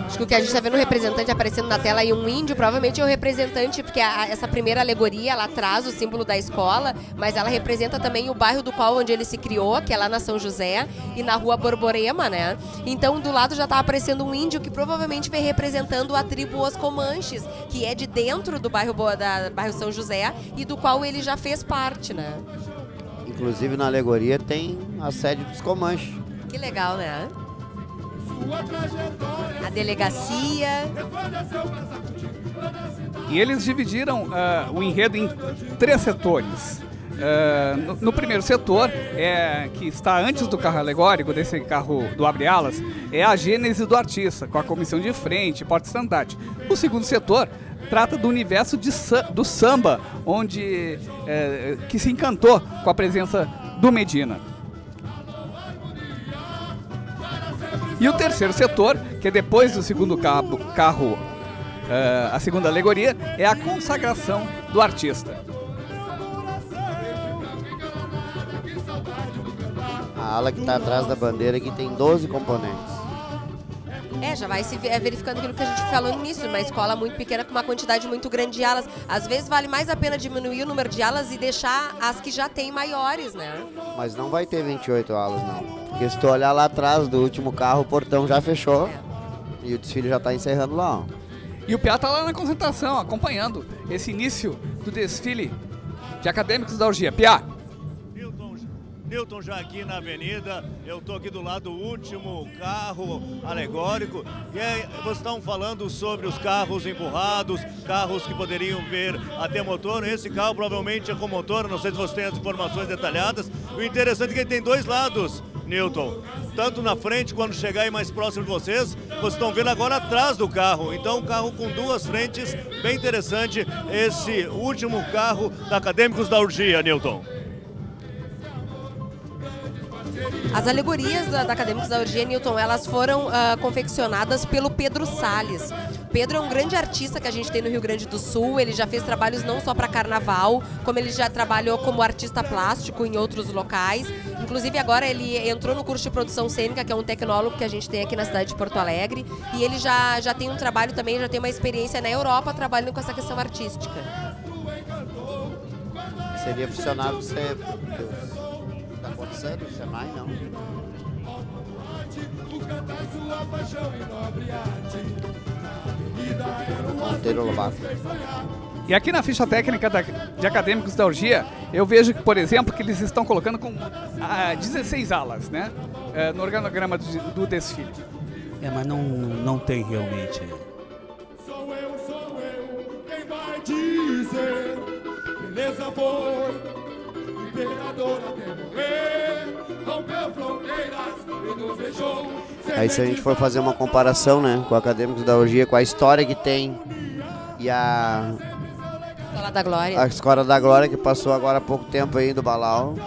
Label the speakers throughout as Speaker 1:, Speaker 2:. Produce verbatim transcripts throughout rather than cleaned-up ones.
Speaker 1: Acho que o que a gente está vendo o representante aparecendo na tela aí, um índio, provavelmente é o representante, porque a, essa primeira alegoria, ela traz o símbolo da escola, mas ela representa também o bairro do qual onde ele se criou, que é lá na São José e na rua Borborema, né? Então do lado já está aparecendo um índio que provavelmente vem representando a tribo Os Comanches, que é de dentro do bairro, da, bairro São José e do qual ele já fez parte, né?
Speaker 2: Inclusive na alegoria tem a sede dos Comanches.
Speaker 1: Que legal, né? A delegacia.
Speaker 3: E eles dividiram uh, o enredo em três setores. Uh, no, no primeiro setor, é, que está antes do carro alegórico, desse carro do abre-alas, é a gênese do artista, com a comissão de frente, porta-estandarte. O segundo setor trata do universo de, do samba, onde, é, que se encantou com a presença do Medina. E o terceiro setor, que é depois do segundo carro, carro uh, a segunda alegoria, é a consagração do artista.
Speaker 2: A ala que está atrás da bandeira aqui tem doze componentes.
Speaker 1: É, já vai se verificando aquilo que a gente falou no início, uma escola muito pequena com uma quantidade muito grande de alas. Às vezes vale mais a pena diminuir o número de alas e deixar as que já tem maiores, né?
Speaker 2: Mas não vai ter vinte e oito alas, não. Porque se tu olhar lá atrás do último carro, o portão já fechou. É. E o desfile já está encerrando lá, ó.
Speaker 3: E o Piá está lá na concentração, acompanhando esse início do desfile de acadêmicos da Orgia. Piá!
Speaker 4: Newton já aqui na avenida, eu estou aqui do lado do último carro alegórico e aí, vocês estão falando sobre os carros empurrados, carros que poderiam ver até motor. Esse carro provavelmente é com motor, não sei se você tem as informações detalhadas. O interessante é que ele tem dois lados, Newton, tanto na frente, quando chegar aí mais próximo de vocês, vocês estão vendo agora atrás do carro. Então, um carro com duas frentes, bem interessante esse último carro da Acadêmicos da Orgia, Newton.
Speaker 1: As alegorias da, da Acadêmicos da Orgia, Newton, elas foram uh, confeccionadas pelo Pedro Salles. Pedro é um grande artista que a gente tem no Rio Grande do Sul, ele já fez trabalhos não só para carnaval, como ele já trabalhou como artista plástico em outros locais. Inclusive agora ele entrou no curso de produção cênica, que é um tecnólogo que a gente tem aqui na cidade de Porto Alegre, e ele já, já tem um trabalho também, já tem uma experiência na Europa trabalhando com essa questão artística.
Speaker 2: Seria funcionário do C... da Conselho, do Senai, não? Monteiro Lobato.
Speaker 3: E aqui na ficha técnica da, de Acadêmicos da Orgia, eu vejo que, por exemplo, que eles estão colocando com ah, dezesseis alas, né? É, no organograma do, do desfile.
Speaker 5: É, mas não, não tem realmente.
Speaker 6: Sou eu, sou eu, quem vai dizer? Beleza foi, imperador até morrer, rompeu fronteiras e nos deixou.
Speaker 2: Aí se a gente for fazer uma comparação, né, com Acadêmicos da Orgia, com a história que tem e a...
Speaker 1: Escola da Glória.
Speaker 2: A Escola da Glória, que passou agora há pouco tempo aí do Balau.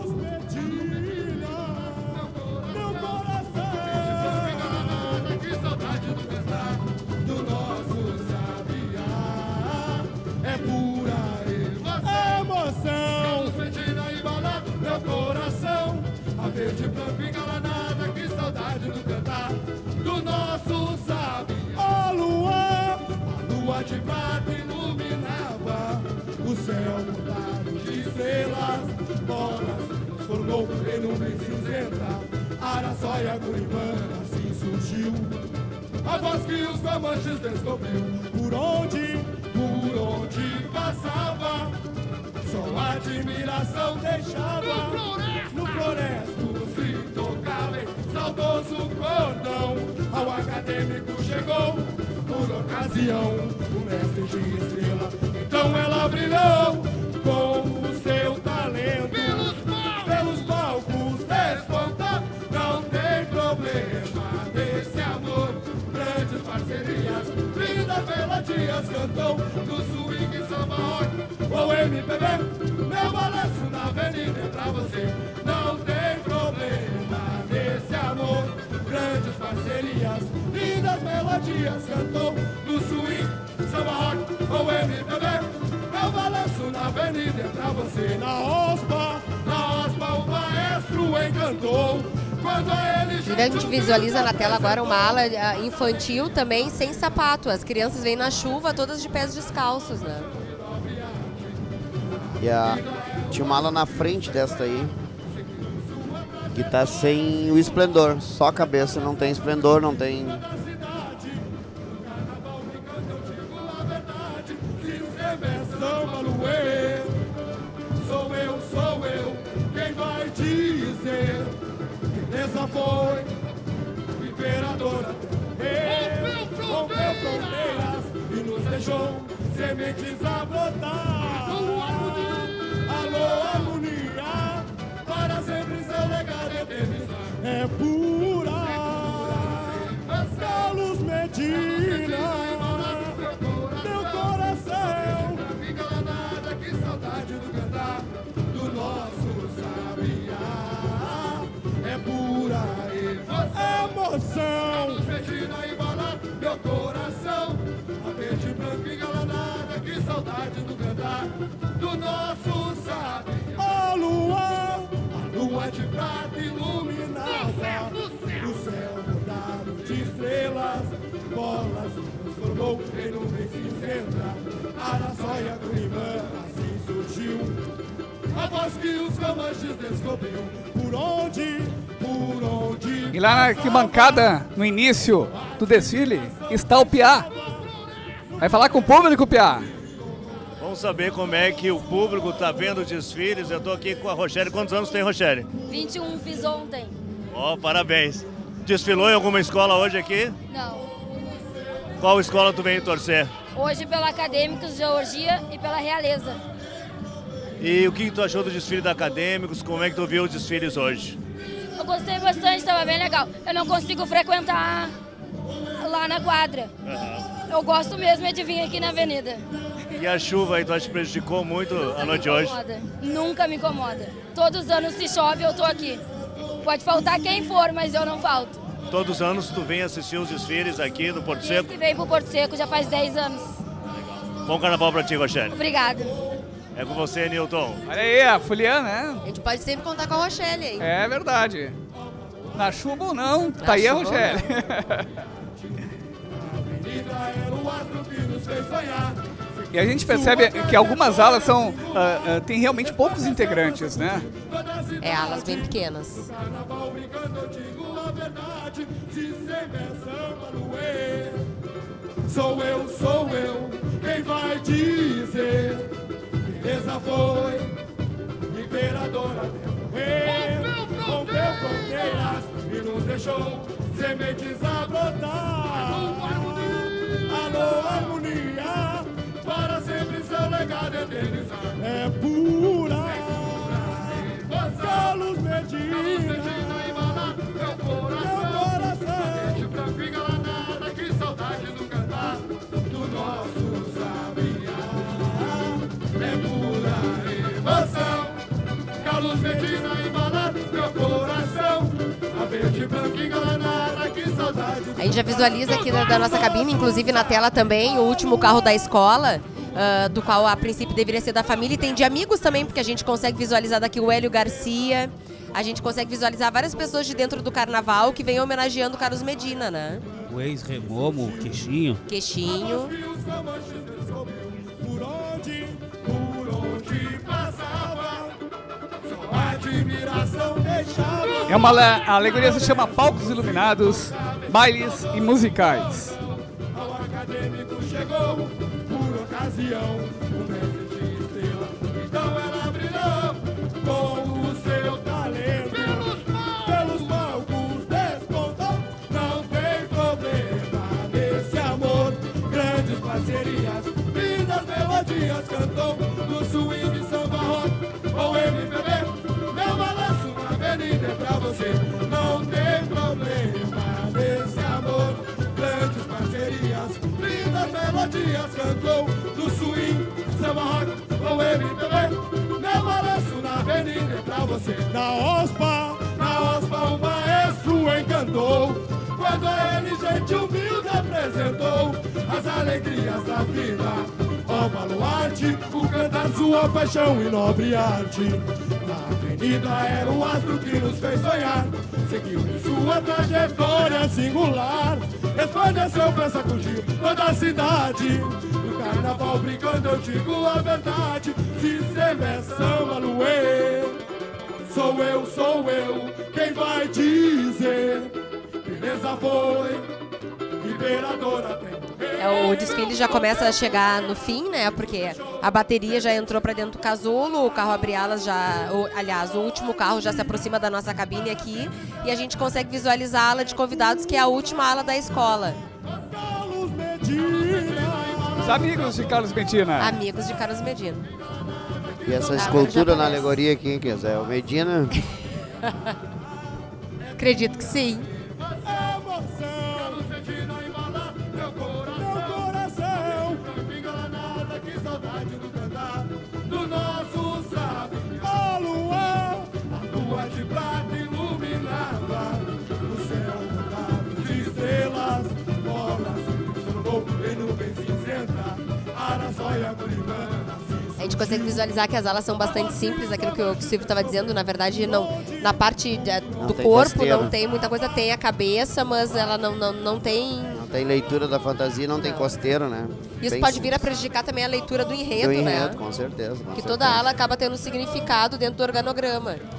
Speaker 6: Verde, branco, engalanada, que saudade do cantar do nosso sabe. A lua, a lua de prata iluminava o céu mudado de estrelas, bolas, transformou em nuvem cinzenta, Araçóia, Gurimana, assim surgiu a voz que os Comanches descobriu. Por onde, por onde passava, só admiração deixava. No floresto se tocava saudoso cordão. Ao acadêmico chegou, por ocasião, o mestre de estrela. Então ela brilhou com o seu talento. Pelos palcos, pelos palcos desponta. Não tem problema desse amor. Grandes parcerias, lindas melodias cantou. No swing, samba, rock ou M P B, meu balanço na avenida é pra você. Não tem problema nesse amor. Grandes parcerias, lindas melodias cantou. No swing, samba, rock ou M P B, meu balanço na avenida é pra você. Na ospa, na ospa o maestro encantou. Quando a ele
Speaker 1: Inclusive, a gente visualiza na tela agora uma ala uh, infantil também sem sapato. As crianças vêm na chuva todas de pés descalços, né?
Speaker 2: E a... tinha uma ala na frente desta aí, que tá sem o esplendor. Só a cabeça, não tem esplendor, não tem...
Speaker 6: Sou eu, sou eu, quem vai dizer que essa foi imperadora, rompeu fronteiras e nos deixou sementes a brotar. Alô, harmonia, para sempre seu legado eterno é pura. Carlos Medina, meu coração, fica danada, que saudade do cantar do nosso sabiá. É pura emoção. Carlos Medina embala meu coração, a verde branca engalanada, que saudade do cantar do nosso sabiá. A lua, a lua de prata iluminava o céu bordado de estrelas, bolas se transformou em nuvem cinzenta, Araçóia do Rimã, assim surgiu a voz que os comanches descobriu. Por onde, por onde...
Speaker 3: E lá na arquibancada, no início do desfile, está o Piá. Vai falar com o público, Piá.
Speaker 4: Vamos saber como é que o público está vendo os desfiles. Eu estou aqui com a Rochelle. Quantos anos tem, Rochelle?
Speaker 7: vinte e um, fiz ontem.
Speaker 4: Ó, oh, parabéns. Desfilou em alguma escola hoje aqui?
Speaker 7: Não.
Speaker 4: Qual escola tu vem torcer?
Speaker 7: Hoje pela Acadêmicos, Georgia e pela Realeza.
Speaker 4: E o que tu achou do desfile da Acadêmicos? Como é que tu viu os desfiles hoje?
Speaker 7: Eu gostei bastante, estava bem legal. Eu não consigo frequentar lá na quadra.
Speaker 4: Uhum.
Speaker 7: Eu gosto mesmo é de vir aqui na avenida.
Speaker 4: E a chuva aí, tu acha que prejudicou muito a noite de hoje?
Speaker 7: Nunca me incomoda. Todos os anos se chove eu tô aqui. Pode faltar quem for, mas eu não falto.
Speaker 4: Todos os anos tu vem assistir os desfiles aqui no Porto Seco?
Speaker 7: Desde que vem pro Porto Seco já faz dez anos.
Speaker 4: Bom carnaval pra ti, Rochelle.
Speaker 7: Obrigada.
Speaker 4: É com você, Nilton.
Speaker 3: Olha aí, a Fuliana, né?
Speaker 1: A gente pode sempre contar com a Rochelle, hein?
Speaker 3: É verdade. Na chuva ou não, tá aí a Rochelle. E a gente percebe que algumas alas são, uh, uh, tem realmente poucos integrantes, né?
Speaker 1: É, alas bem pequenas.
Speaker 6: Sou eu, sou eu, quem vai dizer? Beleza foi, imperadora rompeu fronteiras e nos deixou sementes a brotar. Alô, harmonia, para sempre seu legado eternizar. É pura, Carlos Medina, meu coração, verde branco engalanada, que saudade do cantar do nosso sabiá. É pura emoção, Carlos Medina embalado meu coração, a verde branca engalanada, que saudade.
Speaker 1: A gente já visualiza aqui da, da nossa cabine, inclusive na tela também, o último carro da escola, uh, do qual a princípio deveria ser da família, e tem de amigos também, porque a gente consegue visualizar daqui o Hélio Garcia, a gente consegue visualizar várias pessoas de dentro do carnaval que vêm homenageando o Carlos Medina, né?
Speaker 5: O ex-Remomo, o Queixinho.
Speaker 1: Queixinho.
Speaker 6: Por onde, por onde passava, só admiração deixava.
Speaker 3: É uma a alegoria se chama Palcos Iluminados, Bailes e Musicais.
Speaker 6: Ao acadêmico chegou, por ocasião, o mestre de estrela. Então ela brilhou com o seu talento. Pelos palcos despontou, não tem problema nesse amor. Grandes parcerias, lindas melodias cantou no swing, samba, rock ou M P B. Meu balanço na avenida é pra você. Não tem problema nesse amor. Grandes parcerias, lindas melodias cantou no swing, samba, rock ou M P B. Meu balanço na avenida é pra você. Na OSPA, na OSPA o maestro encantou, quando a ele gente humilde apresentou as alegrias da vida. Ó baluarte, o cantar cantar sua paixão e nobre arte. Na avenida era o astro que nos fez sonhar, seguiu em sua trajetória singular, resplandeceu pra sacudir toda a cidade. No carnaval brincando eu digo a verdade, se sempre é samba luê, sou eu, sou eu, quem vai dizer, beleza foi, imperadora tem.
Speaker 1: É, o desfile já começa a chegar no fim, né? Porque a bateria já entrou para dentro do casulo, o carro abre alas já, o, aliás, o último carro já se aproxima da nossa cabine aqui e a gente consegue visualizar a ala de convidados, que é a última ala da escola.
Speaker 3: Os amigos de Carlos Medina.
Speaker 1: Amigos de Carlos Medina.
Speaker 2: E essa escultura na alegoria aqui, quem quiser, é o Medina?
Speaker 1: Acredito que sim.
Speaker 6: Do nosso sábio, a lua, a lua de prata iluminava o céu lotado de estrelas, bolas, sonou em nuvem cinzenta, araçóia curibana.
Speaker 1: A gente consegue visualizar que as alas são bastante simples, aquilo que o, que o Silvio estava dizendo, na verdade, não, na parte de, do corpo
Speaker 2: costeiro.
Speaker 1: Não tem muita coisa, tem a cabeça, mas ela não, não, não tem...
Speaker 2: Não tem leitura da fantasia, não, não. tem costeiro, né?
Speaker 1: Isso
Speaker 2: Bem
Speaker 1: pode
Speaker 2: simples.
Speaker 1: vir a prejudicar também a leitura do enredo,
Speaker 2: do enredo,
Speaker 1: né?
Speaker 2: com certeza. Com
Speaker 1: que
Speaker 2: certeza.
Speaker 1: toda ala acaba tendo um significado dentro do organograma.